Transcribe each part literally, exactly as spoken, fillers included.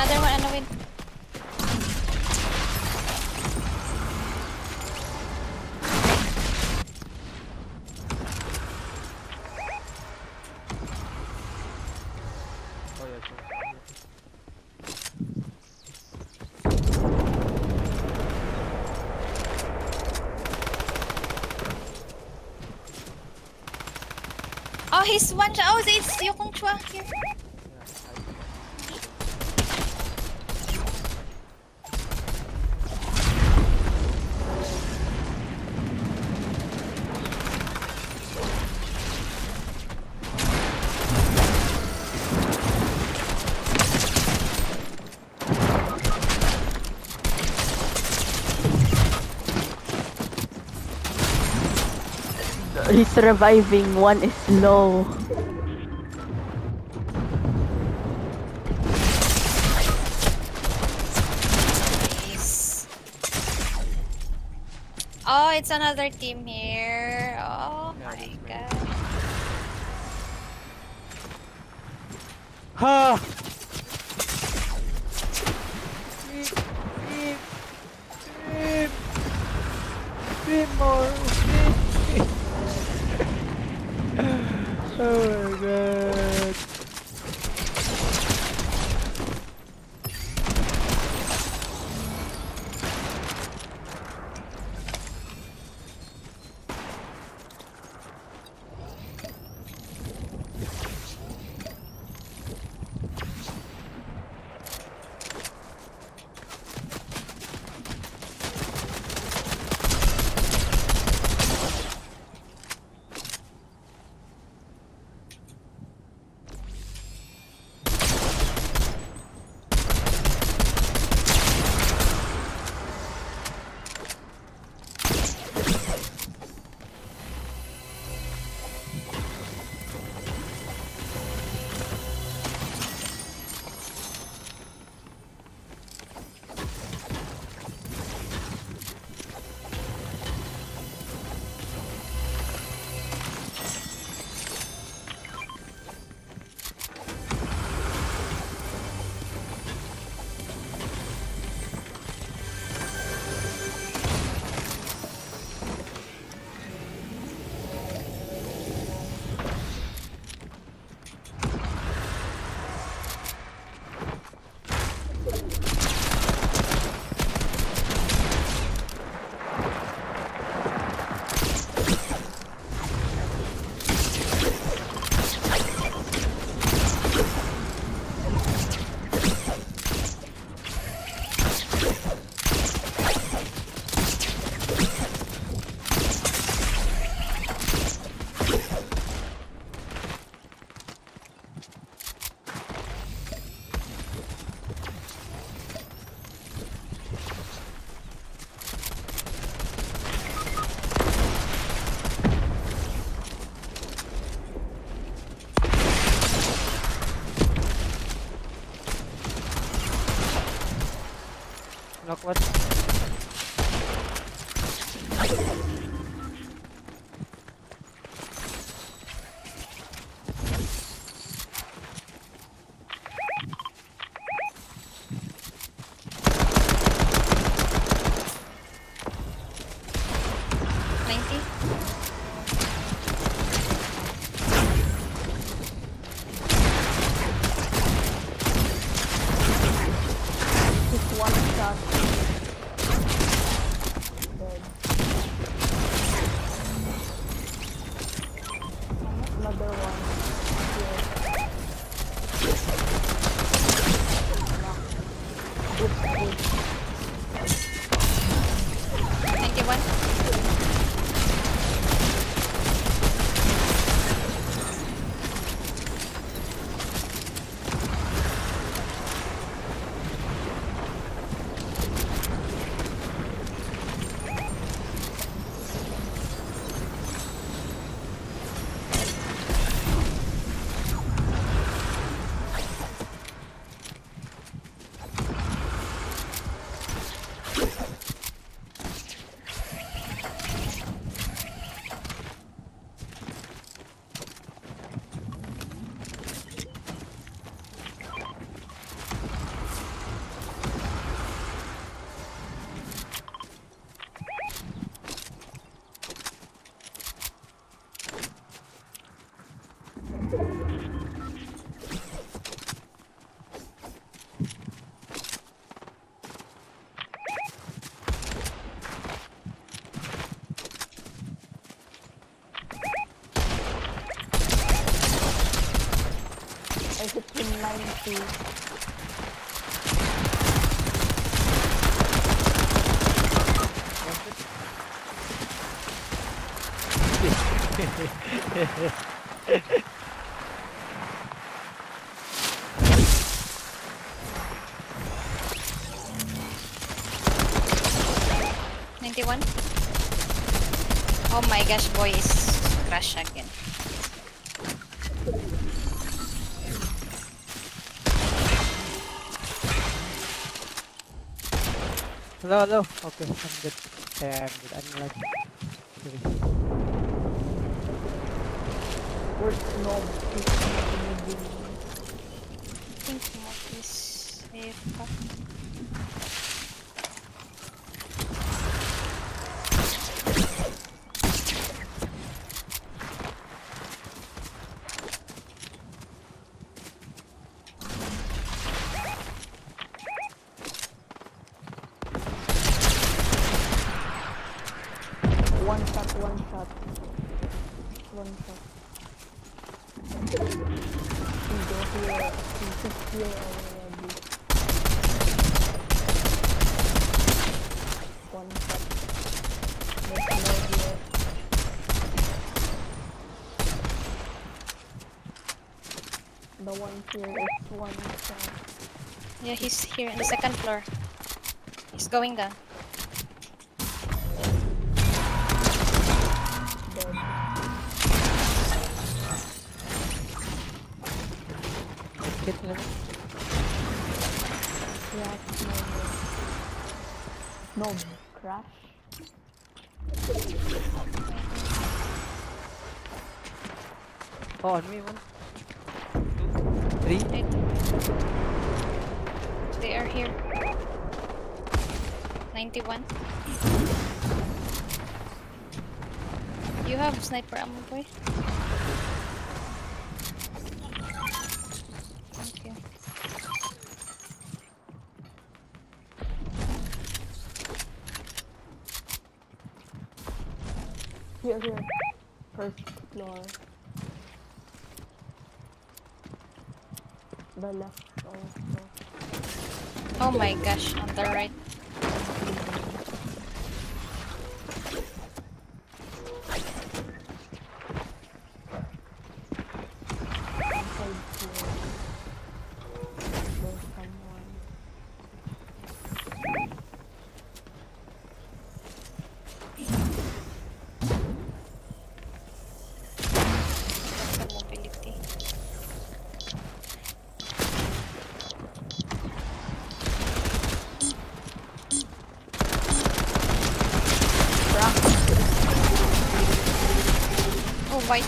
Another one on the wind. Oh yeah, sure. Oh, he's one shot. Oh, it's Yukong Chua here. He's reviving, one is low. Nice. Oh, it's another team here. Oh Yeah, my this way. god. Ha! Scream! Scream! Scream more! Scream! Oh my god! Knock what? ninety. Just one shot. Dead. Another one. Here. ninety-one. two. ninety-one. Oh my gosh, boy is crash again. Hello, hello. Okay, I'm good. Yeah, I'm good. I'm like. Sorry. Where's Snob? He's not in the game. I think Mob is safe. One shot, one shot. One shot. He go here. He's just here already. One shot. There's more here. The one here is one shot. Yeah, he's here in the second floor. He's going down. Dead. Hit him. Yeah, no, no. No, crash. Oh, on me, one. Two, three. Right. They are here. ninety-one. You have sniper ammo, boy? Thank you. Here, here. First floor. The left also. Oh my gosh, on the right. Inside here. There's someone. That's the mobility. Oh, white.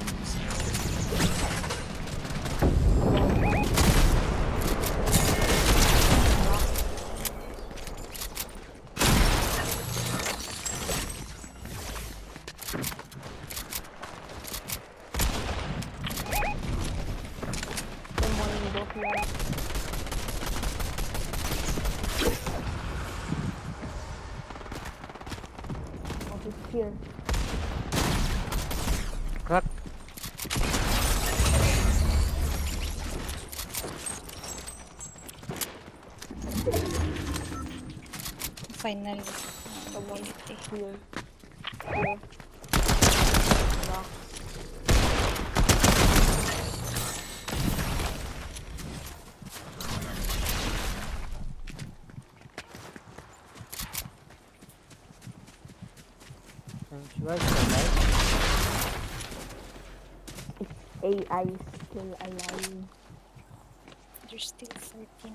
Someone go here. Oh, he's here. Crack. Finally. Someone Mobility. here. Here. Rock. I'm sure it's alive. A I is still alive. There's still thirteen.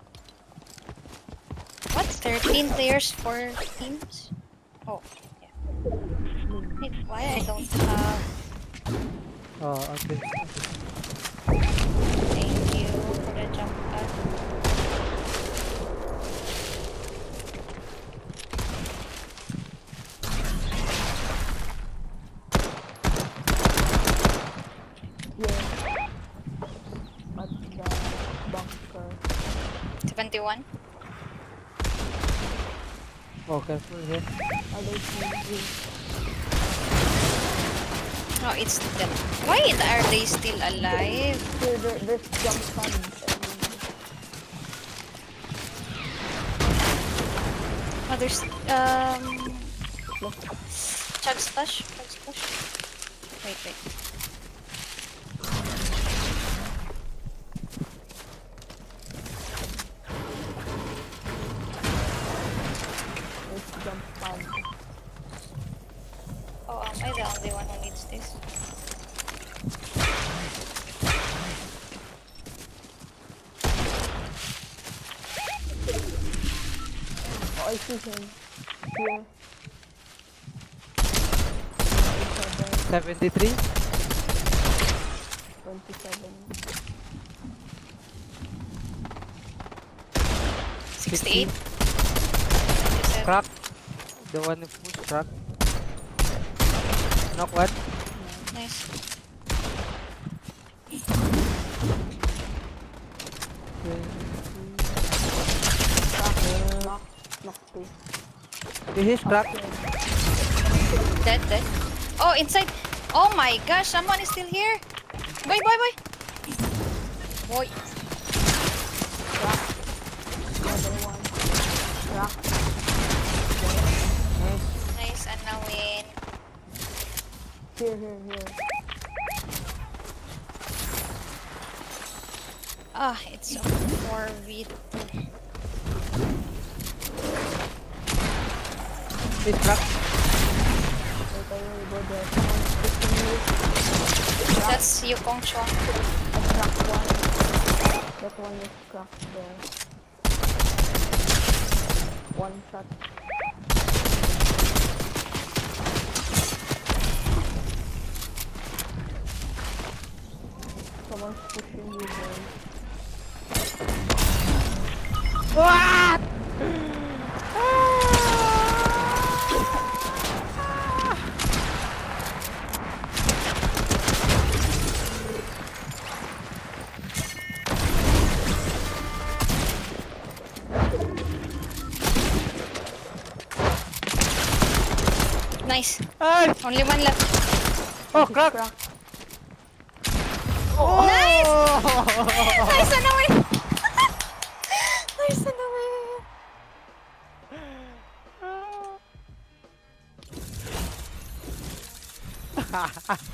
What? thirteen players, four teams? Oh, yeah. Wait, why I don't have... Oh, okay. Thank you for the jump pad. Here. At the bunker. seventy-one. Oh, careful here. Other team. Oh, it's them. Why are they still alive? Here, there, there's jump pads and there's um chug splash, chug splash. Wait, wait. Let's jump pad. Oh, am I the only one who needs this? Oh, I see him. Here. seventy-three. twenty-seven. sixty-eight. Crack. The one who pushed crack. Knock one. Nice. Knock. Knock two. This is crack. Dead, dead. Oh, inside. Oh my gosh, someone is still here. Boy, boy, boy. Boy. Another one. Crack. Nice. Nice, and now win. Here, here, here. Ah, it's a four v two. This crack. Wait, I will go there. Come on, That's Yukong Chuang. I cracked one. That one is cracked there. One shot. Someone's pushing you there. What? Nice. Ay! Only one left. Oh, crack! Crack. Oh! Nice! Nice and away! Nice and away!